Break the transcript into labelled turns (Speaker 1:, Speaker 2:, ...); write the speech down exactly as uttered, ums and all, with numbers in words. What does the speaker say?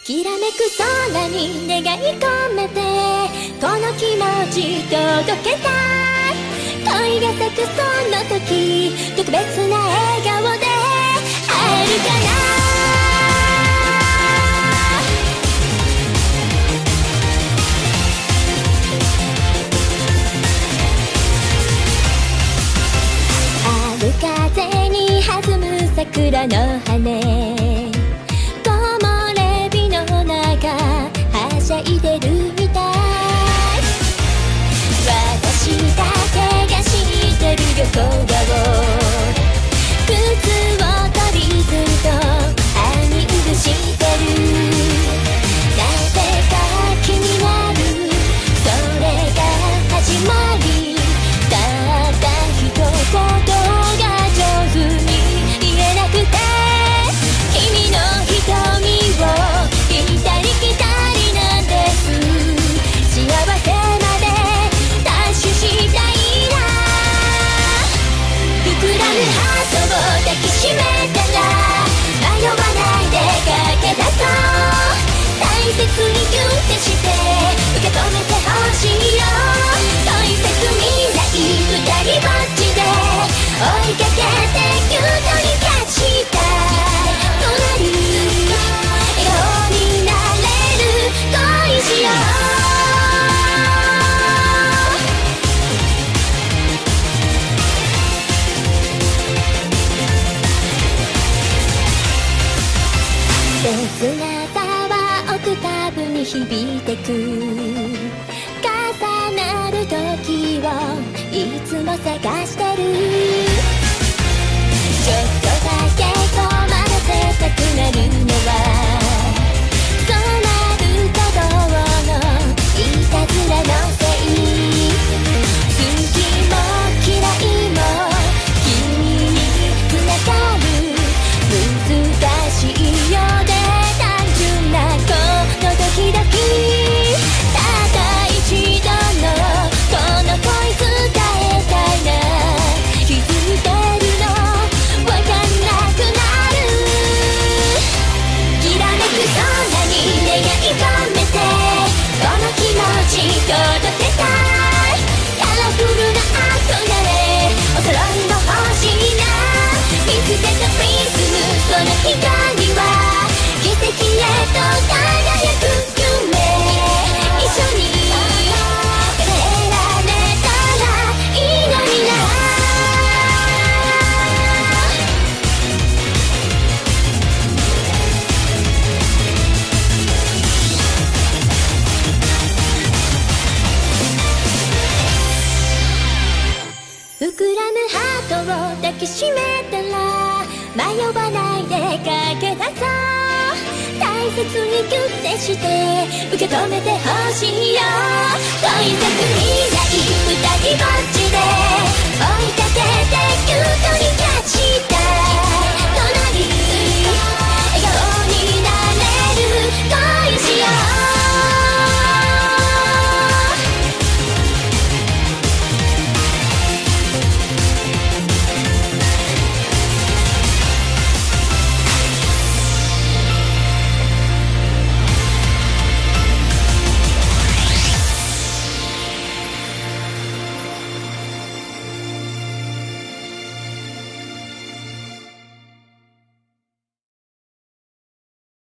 Speaker 1: きらめく空に願い込めてこの気持ち届けたい。恋が咲くその時特別な笑顔で会えるかな。風に弾む桜の羽、木漏れ日の中はしゃいでるみたい。私だけが知ってる旅行顔、靴を取りずっと愛にうしてる。なぜか気になるそれが始まり。たった一言上手に言えなくて君の瞳を行ったり来たりなんです。幸せまで達成したいな。膨らむハートを抱きしめたら迷わないで駆け出そう。大切にギュッてして受け止めてほしいよ。恋さく未来二人ぼっちで追いかけてキュートにキャッチした隣笑顔になれる恋しよう。切なさはオクターブに響いてく。重なる時をいつも探してる。ちょっとだけ困らせたくなるのはそうなる鼓動のいたずらのせい。好きも嫌いも君に繋がる。難しいようで単純なこのドキドキ。たった一度のこの恋伝えたいな。気づいてるのわかんなくなる。きらめく空に願い込めてこの気持ち届けたい。カラフルな憧れお揃いの星な。見つけたプリズムその光は奇跡へと輝く夢。一緒に叶えられたらいいのにな。膨らむハートを抱きしめたら迷わないで駆け出そう。大切にギュッてして受け止めてほしいよ。恋さく未来二人ぼっちで追いかけてキュートに